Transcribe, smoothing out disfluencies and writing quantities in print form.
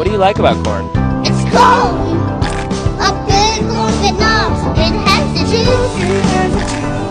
What do you like about corn? It's cold. A good corn that knobs. It has the juice.